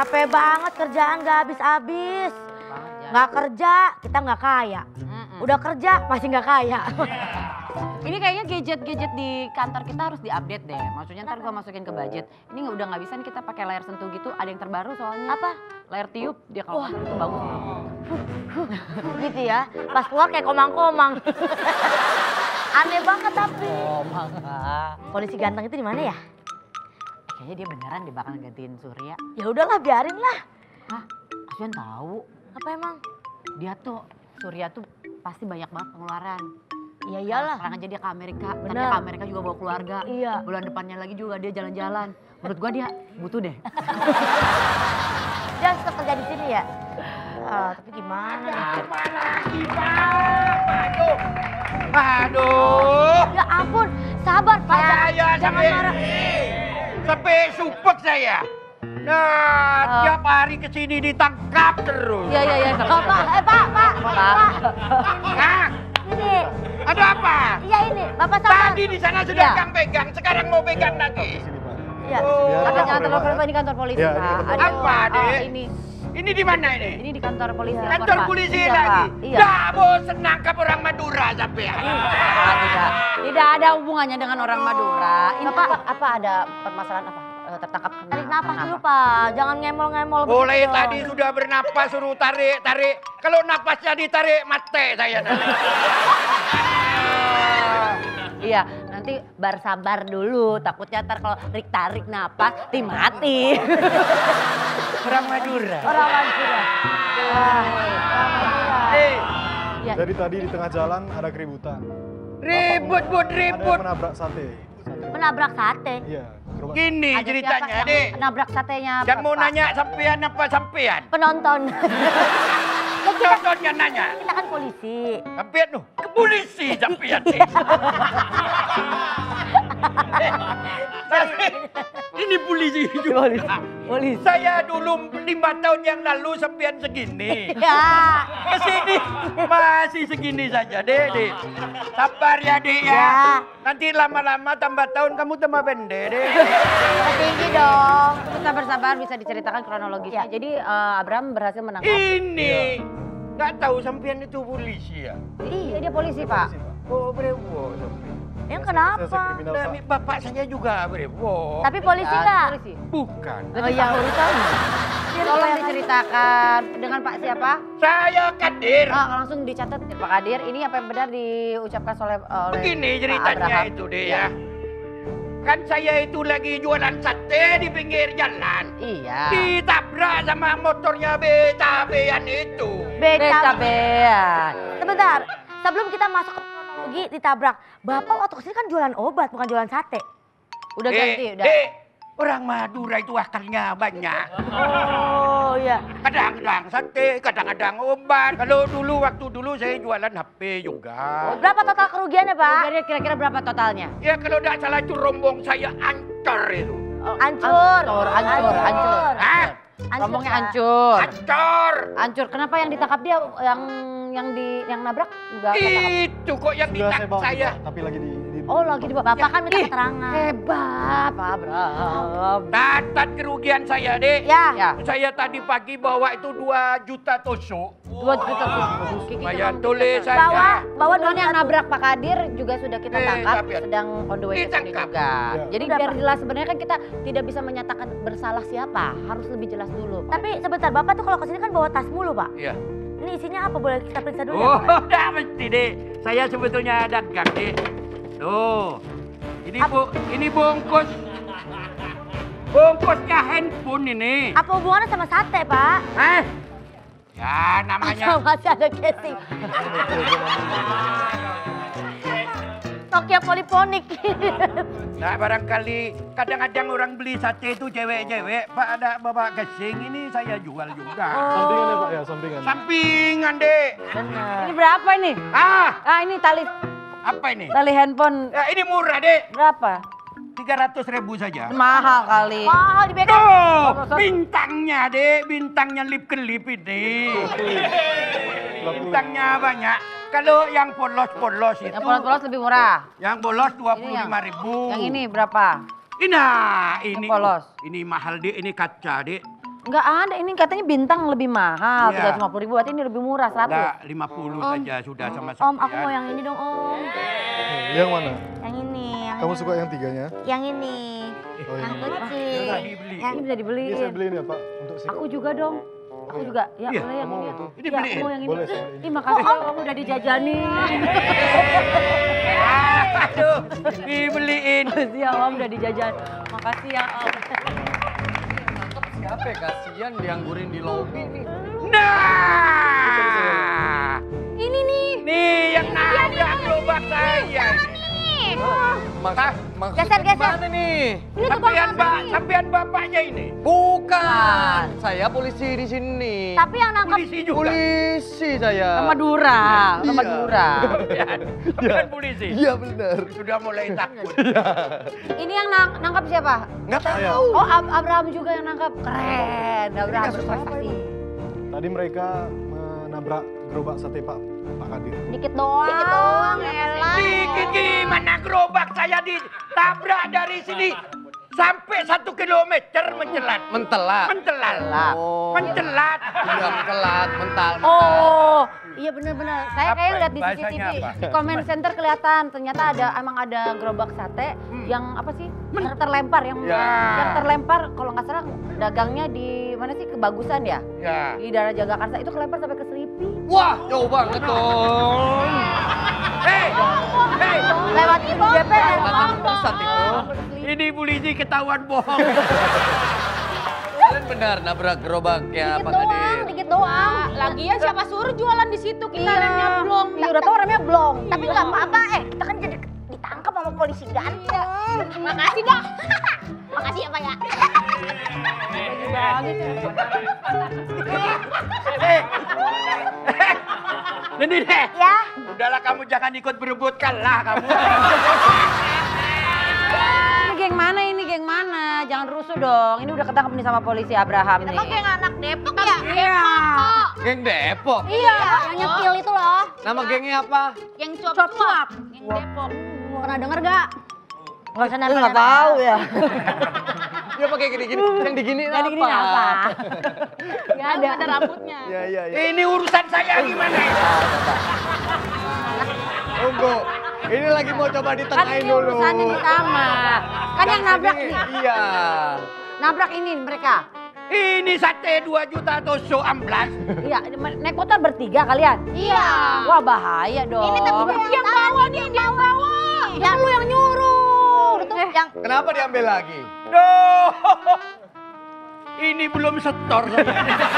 capek banget kerjaan gak habis-habis. Nggak kerja, kita nggak kaya. Udah kerja, masih nggak kaya. Ini kayaknya gadget-gadget di kantor kita harus diupdate deh. Maksudnya ntar gua masukin ke budget. Ini udah nggak bisa nih kita pakai layar sentuh gitu. Ada yang terbaru soalnya. Apa? Layar tiup. Dia kalau itu bagus. Gitu ya, pas keluar kayak komang-komang. Aneh banget tapi. Komang. Polisi ganteng itu di mana ya? Kayaknya dia beneran dia bakal gantiin Surya. Ya udahlah, biarin lah. Hah? Kasian tahu. Apa emang? Dia tuh Surya tuh pasti banyak banget pengeluaran. Iya iyalah. Sekarang aja dia ke Amerika. Ntar Bener. dia ke Amerika juga bawa keluarga. Iya. Bulan depannya lagi juga dia jalan-jalan. Menurut gua dia butuh deh. Dia tetap kerja di sini ya? Tapi gimana? Apa lagi, Pak? Aduh. Ya ampun, sabar Pak. Saya Jangan marah. sampai supek saya. Nah, tiap hari kesini ditangkap terus. Iya. Pak. Hah? Ini, Ada apa? iya ini, Bapak sabar. Tadi di sana sudah Iya. pegang, sekarang mau pegang lagi. Iya. Katanya kantor ini kantor polisi, Iya, Pak. ini kantor Ada- Apa, Dek? ini Ini di mana ini? ini di kantor polisi. Kantor Pak. polisi Iya, lagi. Pak. Iya. Dah bosan nangkap orang Madura sampai. Pak, tidak ada hubungannya dengan orang Madura. Ini Bapak. apa ada permasalahan apa? Tertangkap kena Tarik napas apa? dulu Pak, jangan ngemol-ngemol. Mulai begitu. tadi sudah bernapas suruh tarik. Kalau napasnya ditarik mati saya nanti. Iya, nanti sabar dulu. Takutnya ntar kalau tarik napas, mati. Orang Madura. Orang Madura. Eh, Ya. Jadi tadi di tengah jalan ada keributan. ribut. Ada yang menabrak sate. Menabrak sate. Iya. gerobak. Gini Ada ceritanya, siapa Dek. yang nabrak satenya? Yang mau Bapak? nanya sampean apa sampean? Penonton. Contohnya nanya. Kita kan polisi. Sampean tuh ke polisi sampean sih. Ini polisi juga. Polisi. Saya dulu 5 tahun yang lalu sampean segini. Ya. Kesini masih segini saja, Dek. Sabar ya, Dek ya. Ya. Nanti lama-lama tambah tahun kamu tambah pendek, Dek. Tinggi dong. Sabar-sabar bisa diceritakan kronologisnya. Ya. Jadi Abraham berhasil menangkap. Ini nggak tahu sampean itu polisi ya? Iya, dia polisi, Pak. Oh, brewo. Yang Saya kenapa? kriminal, Nah, Pak. bapak saya juga brewo. Tapi polisi Ya, nggak? polisi. Bukan. Oh iya urusan. Tolong diceritakan dengan Pak siapa? Saya Kadir. Langsung dicatat Pak Kadir. Ini apa yang benar diucapkan oleh Begini Pak ceritanya Abraham. itu deh ya. Kan saya itu lagi jualan sate di pinggir jalan. Iya. Ditabrak sama motornya beta-bean itu. Beda. Bean. Sebentar. Sebelum kita masuk ke kronologi ditabrak. Bapak waktu kesini kan jualan obat bukan jualan sate. Udah ganti, udah. Orang Madura itu akalnya banyak. Oh iya. Kadang-kadang sate, kadang-kadang obat. Kalau waktu dulu saya jualan HP juga. Berapa total kerugiannya Pak? Jadi kira-kira berapa totalnya? Ya kalau tidak salah itu rombong saya ancur itu. Hancur. Hancur. Hah? Rombongnya Pak. hancur. Ancur. Hancur. Kenapa yang ditangkap dia yang nabrak enggak ketangkap? Itu kok yang Sudah saya ditangkap bawa saya. juga, tapi lagi di Oh, lagi di Bapak kan minta Ih, keterangan. Hebat, Pak Abraham. Catat kerugian saya, Dek. Ya. Ya, Saya tadi pagi bawa itu 2 juta tusuk. 2 juta tuh. Lumayan tulis Bawa, saja. bawa Kebetulan yang dulu. nabrak Pak Kadir juga sudah kita tangkap, tapi ya. sedang on the way ke sini Ditangkap. juga. Ya. Jadi Udah, biar Pak. jelas sebenarnya kan kita tidak bisa menyatakan bersalah siapa, harus lebih jelas dulu. Pak. Tapi sebentar, Bapak tuh kalau kesini kan bawa tas mulu Pak. Iya. Ini isinya apa? Boleh kita periksa dulu Oh, ya Pak? udah mesti, Dek. Saya sebetulnya dagang, Dek. Tuh. Ini bungkus. Bungkusnya handphone ini. Apa hubungannya sama sate Pak? Hah? Ya namanya. Atau masih ada casing? Nokia poliponik. Nah barangkali kadang-kadang orang beli sate itu cewek-cewek. Pak ada bapak gasing ini saya jual juga. sampingan ya Pak ya, sampingan. Sampingan, Dek. Ini berapa ini? Ini tali Apa ini? handphone Ya ini murah, Dek. berapa? 300.000 saja. Mahal kali. Mahal di bengkel. Tuh, bintangnya, Dek. Bintangnya lip-kelip ini. Bintangnya banyak. Kalau yang polos-polos itu. Yang polos-polos lebih murah. Yang bolos Ini yang- 25.000. Yang ini berapa? Nah, ini polos. Ini mahal, Dek. Ini kaca, Dek. Enggak ada, ini katanya bintang lebih mahal, Iya. 350.000, berarti ini lebih murah, 100. Enggak, 50 saja sudah sama Om, aku sampean. mau yang ini dong, Om. Yang mana? Yang ini, yang Kamu suka yang tiganya? yang ini. Oh, Yang ini. kecil. Yang dibeli. Yang Ini bisa Ini saya dibeliin. beliin ya Pak untuk si. Aku juga dong. Aku iya. juga. Ya, Iya, boleh yang kamu ini. itu. Ini Ya, beliin. aku mau yang ini. Boleh saya ini. Ih, makasih kamu udah dijajani. Aduh, dibeliin. Makasih ya Om, udah dijajan. Makasih ya Om. Siapa ya? Kasihan dianggurin di lobi nih. Nah, Ini nih. nih yang nabrak gerobak saya. Geser, geser. Mana nih? Ini tukang Sampean bapaknya ini. Bukan. Saya polisi di sini. Tapi yang nangkap Polisi juga. Polisi saya. Ke Madura, ke Iya. Madura. Sampean polisi. Iya benar. Sudah mulai takut. Ini yang nangkap siapa? Nggak tahu. Oh, Abraham juga yang nangkap. Keren, Abraham berprestasi. Tadi mereka menabrak gerobak sate Pak Kadir. dikit doang. Dikit doang, elah. Dikit gimana gerobak saya ditabrak dari sini sampai 1 kilometer mencelat. Mentelat. Mencelat. Oh. Mencelat. Iya mentelat, mental. Oh, iya benar-benar. Saya Apa? kayak lihat di Bahasanya CCTV apa? di comment center kelihatan. Ternyata emang ada gerobak sate yang apa sih? Yang terlempar, yang terlempar. Kalau nggak salah dagangnya di mana sih? Kebagusan ya? Ya. Di daerah Jagakarsa itu kelempar sampai ke Selipi. Wah, jauh banget dong. Hei, hei, Lewat ibu DPR. Belakang pusat itu. ini polisi ketahuan bohong. Kalian benar nabrak gerobaknya Pak Kadir. Dikit doang. Lagian siapa suruh jualan di situ? Kita remnya blong. Iya, udah tau remnya blong. Tapi nggak apa-apa, kita kan jadi ditangkap sama polisi ganteng. Makasih, Dok. Makasih ya, Pak ya. Ini deh. Ya. Udahlah kamu jangan ikut berebut kalah kamu. Ini geng mana ini? Geng mana? Jangan rusuh dong. Ini udah ketangkep nih sama polisi Abraham nih. Emang geng anak Depok ya? Iya. Geng Depok. Iya, yang nyepil itu loh. Nama gengnya apa? Yang cuap-cuap. Yang Depok. Pernah denger gak? Nggak usah nempel. Nggak tahu ya. Dia pakai gini-gini. Yang digini Jadi gini apa? Nggak ada rambutnya. Iya, iya, iya. Ini urusan saya gimana ini? Tunggu. Ini lagi mau coba Kan ditengahin ini dulu. urusannya nih sama. Kan yang nabrak nih. Iya. Nabrak ini mereka. Ini sate 2 juta atau so amblas. Iya, naik motor bertiga kalian? Iya. Wah bahaya dong. Ini tapi yang bawa nih, dia yang bawa. Yang lu yang nyuruh. Itu yang Kenapa diambil lagi? Duh. Ini belum setor saya.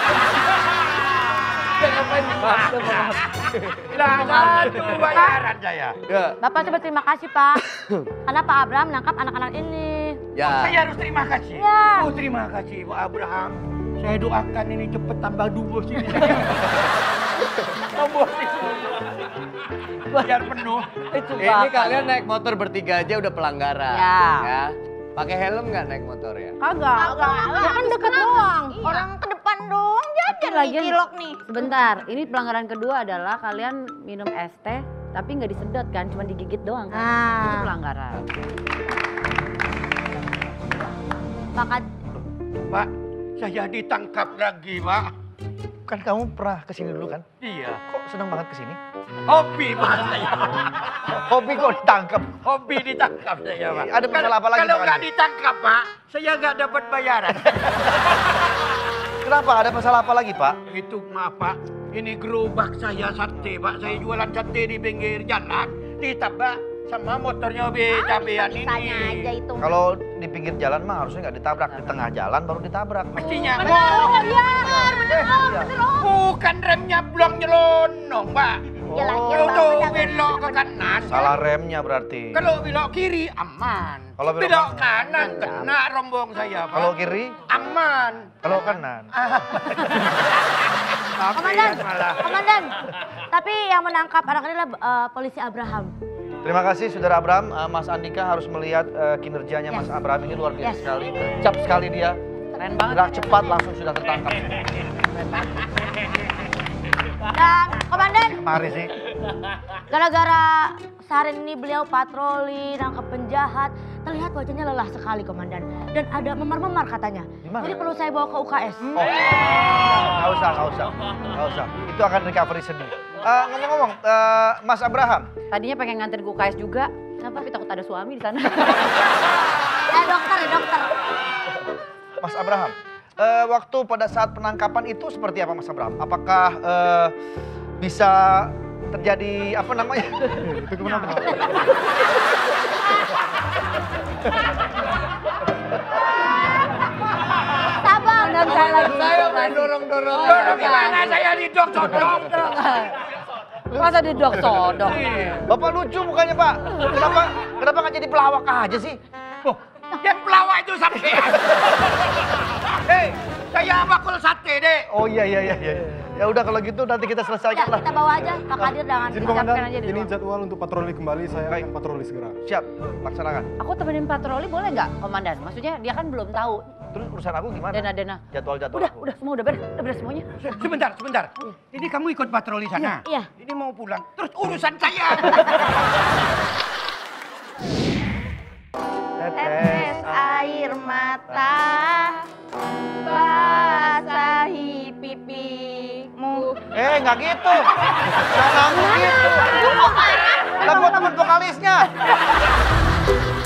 Ngapain dibantu? Lah, satu bayaran saya. Ya. Bapak coba terima kasih, Pak. Karena Pak Abraham nangkap anak-anak ini. Ya. Saya harus terima kasih. Ya. Oh, terima kasih Pak Abraham. Saya doakan ini cepet tambah dubur sini. Tambah sini. Biar penuh. Itu Ini kalian naik motor bertiga aja udah pelanggaran. Ya. Pakai helm nggak naik motor ya? Kagak. Ya kan deket doang. Orang ke depan doang jajan nih Lagian cilok nih. Sebentar, ini pelanggaran kedua adalah kalian minum es teh tapi nggak disedot kan, cuma digigit doang kan. Itu Nah, pelanggaran. Pak Pak, saya ditangkap lagi, Pak. Kan kamu pernah kesini dulu kan? Iya. Kok seneng banget kesini? Hobi, Pak, saya. Hobi kok ditangkap. Hobi ditangkap saya, Pak. Ada masalah apa lagi, Kalau Pak nggak Andi? ditangkap, Pak, saya nggak dapat bayaran. Kenapa? Ada masalah apa lagi, Pak? Itu maaf, Pak. Ini gerobak saya sate, Pak. Saya jualan sate di pinggir jalan. Ditabrak sama motornya cabean ini. bisanya aja itu. Kalau di pinggir jalan mah harusnya nggak ditabrak. Di tengah jalan baru ditabrak. Mestinya. Oh iya, bener Bukan remnya blong nyelonong, Pak. Ya lagi Kalau belok ke kanan. Salah remnya berarti. Kalau belok kiri aman. Kalau belok belok kanan kena rombong saya, Pak. Kalau kiri, aman. kalau kanan. Komandan, komandan. Tapi yang menangkap anak ini adalah polisi Abraham. Terima kasih Saudara Abraham. Mas Andika harus melihat kinerjanya Mas Abraham ini luar biasa sekali. Cap sekali dia. Keren banget. Gerak cepat langsung sudah tertangkap. Dan komandan, Mari sih. Gara-gara seharian ini beliau patroli, nangkep penjahat. Terlihat wajahnya lelah sekali, Komandan. Dan ada memar-memar katanya. Gimana? Jadi perlu saya bawa ke UKS. Oh, nggak usah. Itu akan recovery sendiri. Ngomong-ngomong, Mas Abraham. Tadinya pengen nganter ke UKS juga, tapi takut ada suami di sana. Dokter. Mas Abraham, waktu pada saat penangkapan itu seperti apa Mas Abraham? Apakah bisa terjadi apa namanya? Itu kenapa? Sabar. Dan saya lagi Saya main dorong-dorong. Gimana saya didok-dok? Masa didok sodok? Bapak lucu mukanya Pak. Kenapa nggak jadi pelawak aja sih? Oh, yang pelawak itu sampai. Hei, saya bakul sate, Dek. Oh iya. Ya udah kalau gitu nanti kita Ya, selesaikan lah. kita bawa aja Pak Kadir dengan Izin Siapkan Komandan, aja di ini ruang. jadwal untuk patroli kembali, saya Baik. akan patroli segera. Siap, laksanakan. Aku temenin patroli boleh nggak, Komandan? Maksudnya dia kan belum tahu Terus urusan aku gimana? dana-dana. Jadwal-jadwal aku. Udah semua udah beres semuanya. Sebentar. Ini kamu ikut patroli sana? Iya. Ini mau pulang. Terus urusan saya. Tetes air mata basahi pipimu. Nggak gitu. Nggak gitu. Lah gua temen vokalisnya.